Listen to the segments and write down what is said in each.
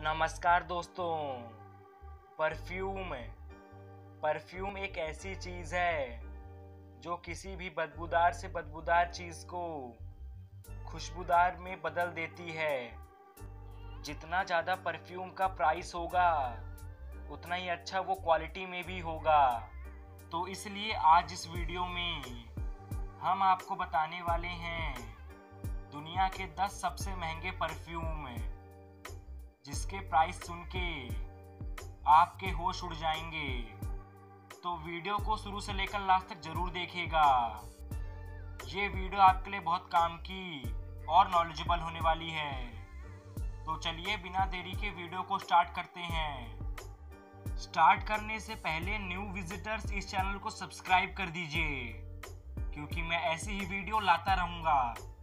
नमस्कार दोस्तों। परफ्यूम एक ऐसी चीज़ है जो किसी भी बदबूदार से बदबूदार चीज़ को खुशबूदार में बदल देती है। जितना ज़्यादा परफ्यूम का प्राइस होगा उतना ही अच्छा वो क्वालिटी में भी होगा। तो इसलिए आज इस वीडियो में हम आपको बताने वाले हैं दुनिया के 10 सबसे महंगे परफ्यूम, जिसके प्राइस सुन के आपके होश उड़ जाएंगे। तो वीडियो को शुरू से लेकर लास्ट तक जरूर देखिएगा। ये वीडियो आपके लिए बहुत काम की और नॉलेजेबल होने वाली है। तो चलिए बिना देरी के वीडियो को स्टार्ट करते हैं। स्टार्ट करने से पहले न्यू विजिटर्स इस चैनल को सब्सक्राइब कर दीजिए, क्योंकि मैं ऐसी ही वीडियो लाता रहूँगा।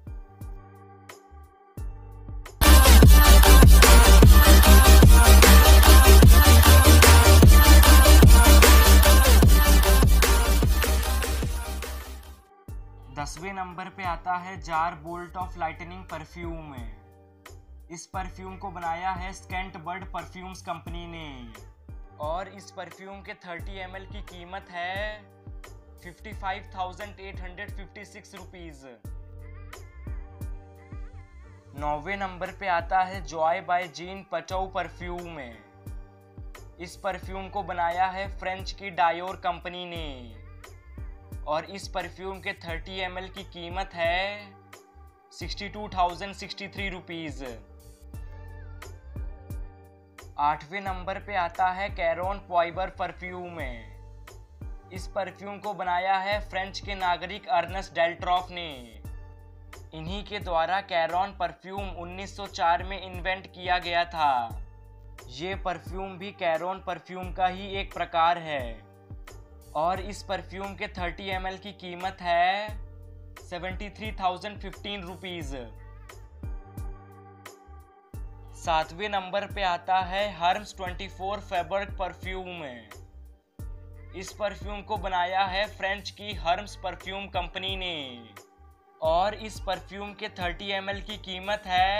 दसवें नंबर पे आता है JAR bolt of lightning perfume. इस परफ्यूम को बनाया है स्केंट बर्ड परफ्यूम्स कंपनी ने और इस परफ्यूम के 30 ml की कीमत है 55,856 रुपीज़। 9वें नंबर पे आता है joy by Jean Patou perfume. इस परफ्यूम को बनाया है फ्रेंच की डायोर कंपनी ने और इस परफ्यूम के 30 ml की कीमत है 62,063 रुपीज़। 8वें नंबर पे आता है कैरोन पॉइबर परफ्यूम। इस परफ्यूम को बनाया है फ्रेंच के नागरिक अर्नेस्ट डेल्ट्रॉफ ने। इन्हीं के द्वारा कैरोन परफ्यूम 1904 में इन्वेंट किया गया था। ये परफ्यूम भी कैरोन परफ्यूम का ही एक प्रकार है और इस परफ्यूम के 30 ml की कीमत है 73,015 रुपीज़। 7वें नंबर पे आता है हर्म्स 24 फैब्रिक परफ्यूम। इस परफ्यूम को बनाया है फ्रेंच की हर्म्स परफ्यूम कंपनी ने और इस परफ्यूम के 30 ml की कीमत है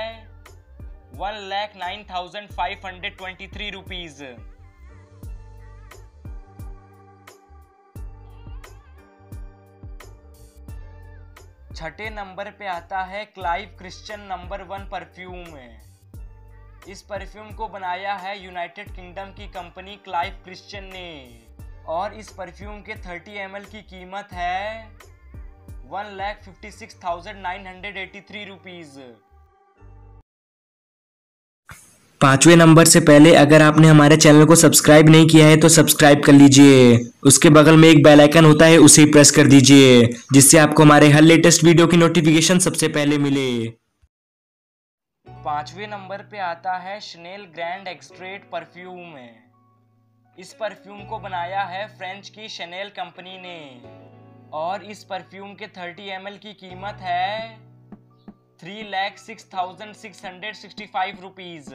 1,09,523 रुपीज़। 6ठे नंबर पे आता है क्लाइव क्रिश्चियन नंबर 1 परफ्यूम। इस परफ्यूम को बनाया है यूनाइटेड किंगडम की कंपनी क्लाइव क्रिश्चियन ने और इस परफ्यूम के 30 ml की कीमत है 1,56,983 रुपीज़। 5वें नंबर से पहले अगर आपने हमारे चैनल को सब्सक्राइब नहीं किया है तो सब्सक्राइब कर लीजिए। उसके बगल में एक बेल आइकन होता है, उसे प्रेस कर दीजिए, जिससे आपको हमारे हर लेटेस्ट वीडियो की नोटिफिकेशन सबसे पहले मिले। 5वें नंबर पे आता है शनेल ग्रैंड एक्सट्रेट परफ्यूम। इस परफ्यूम को बनाया है फ्रेंच की शनेल कंपनी ने और इस परफ्यूम के 30 ml की कीमत है 3,06,665 रुपीज़।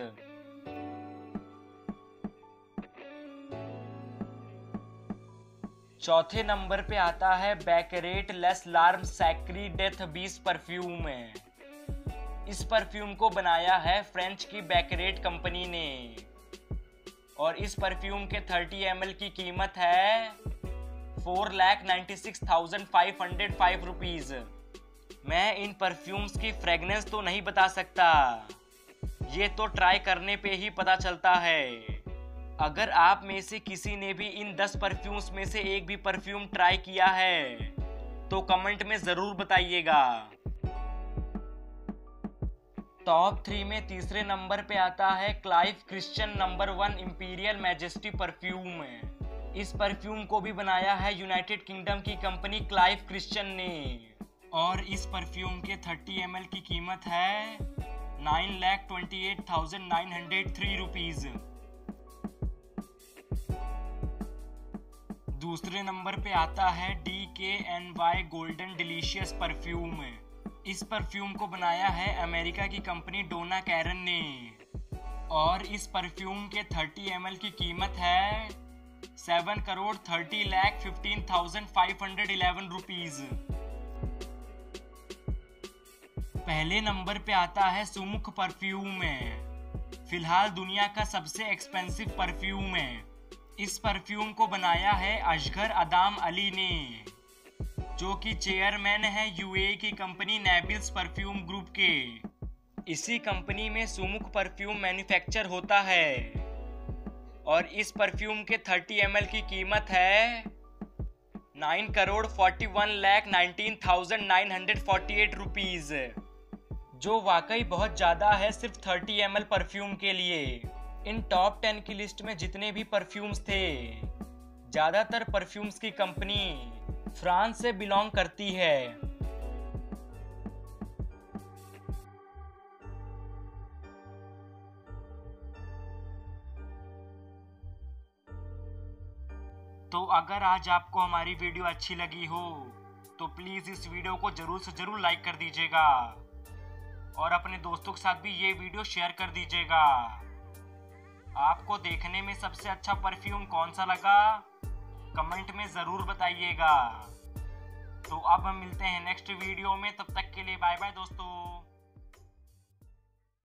4थे नंबर पे आता है Baccarat les larmes sacrees de Thebes perfume. इस परफ्यूम को बनाया है फ्रेंच की बैकरेट कंपनी ने और इस परफ्यूम के 30 ml की कीमत है 4,96,505 रुपीज़। मैं इन परफ्यूम्स की फ्रेगनेंस तो नहीं बता सकता, ये तो ट्राई करने पे ही पता चलता है। अगर आप में से किसी ने भी इन 10 परफ्यूम्स में से एक भी परफ्यूम ट्राई किया है तो कमेंट में ज़रूर बताइएगा। टॉप 3 में तीसरे नंबर पे आता है Clive Christian number 1 imperial majesty perfume. इस परफ्यूम को भी बनाया है यूनाइटेड किंगडम की कंपनी क्लाइव क्रिश्चियन ने और इस परफ्यूम के 30 ml की कीमत है 9,28,903 रुपीज़। दूसरे नंबर पे आता है DKNY गोल्डन डिलीशियस परफ्यूम। इस परफ्यूम को बनाया है अमेरिका की कंपनी डोना कैरन ने और इस परफ्यूम के 30 ml की कीमत है 7,30,15,511 रुपीज़। पहले नंबर पे आता है सुमुख परफ्यूम। फिलहाल दुनिया का सबसे एक्सपेंसिव परफ्यूम है। इस परफ्यूम को बनाया है असगर अदाम अली ने, जो कि चेयरमैन है यूएई की कंपनी नेबिल्स परफ्यूम ग्रुप के। इसी कंपनी में सुमुख परफ्यूम मैन्युफैक्चर होता है और इस परफ्यूम के 30 ml की कीमत है 9,41,19,948 रुपीज, जो वाकई बहुत ज़्यादा है सिर्फ 30 ml परफ्यूम के लिए। इन टॉप 10 की लिस्ट में जितने भी परफ्यूम्स थे, ज़्यादातर परफ्यूम्स की कंपनी फ्रांस से बिलोंग करती है। तो अगर आज आपको हमारी वीडियो अच्छी लगी हो तो प्लीज़ इस वीडियो को ज़रूर से ज़रूर लाइक कर दीजिएगा और अपने दोस्तों के साथ भी ये वीडियो शेयर कर दीजिएगा। आपको देखने में सबसे अच्छा परफ्यूम कौन सा लगा कमेंट में ज़रूर बताइएगा। तो अब हम मिलते हैं नेक्स्ट वीडियो में, तब तक के लिए बाय बाय दोस्तों।